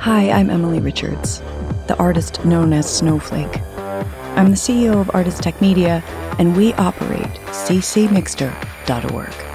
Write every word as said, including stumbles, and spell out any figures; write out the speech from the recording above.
Hi, I'm Emily Richards, the artist known as Snowflake. I'm the C E O of Artist Tech Media, and we operate c c mixter dot org.